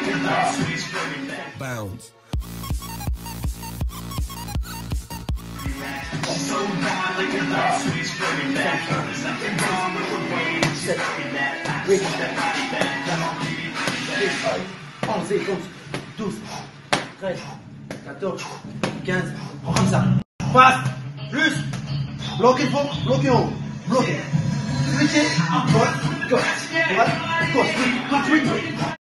Bounce. 12, 13, 14, 15, comme ça. Passe, plus, bloquez le fond, bloquez en haut, bloquez. Switchez, droite, gauche, droite, gauche, oui, tout de suite.